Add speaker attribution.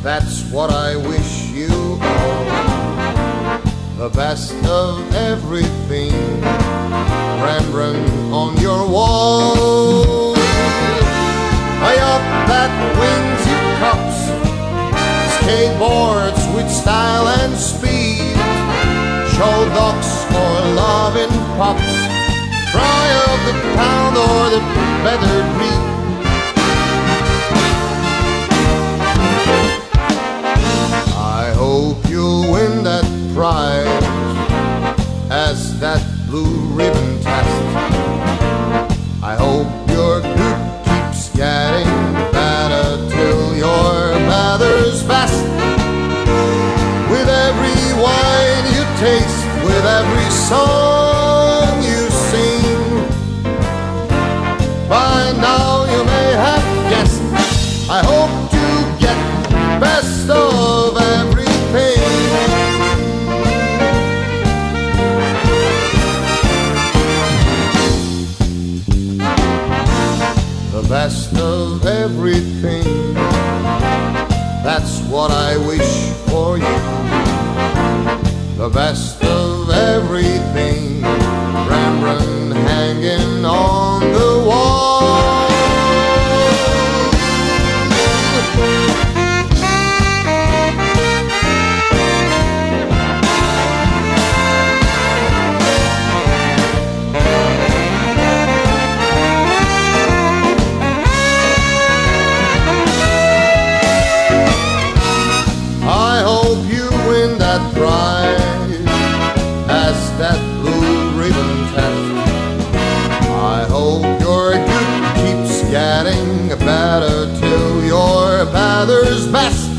Speaker 1: That's what I wish you all. The best of everything, Rembrandt on your wall. A yacht that wings you cups, skateboards with style and speed, show docs or loving pups, fry of the pound or the feathered meat. I hope you'll win that prize as that blue ribbon test. I hope your group keeps getting better till your mother's best. With every wine you taste, with every song you sing, by now you may have guessed, I hope to get best of everything. The best of everything, that's what I wish for you. The best of everything, Rembrandt hanging on the wall. I hope you win that prize as that blue ribbon test. I hope your group keeps getting better till your mother's best.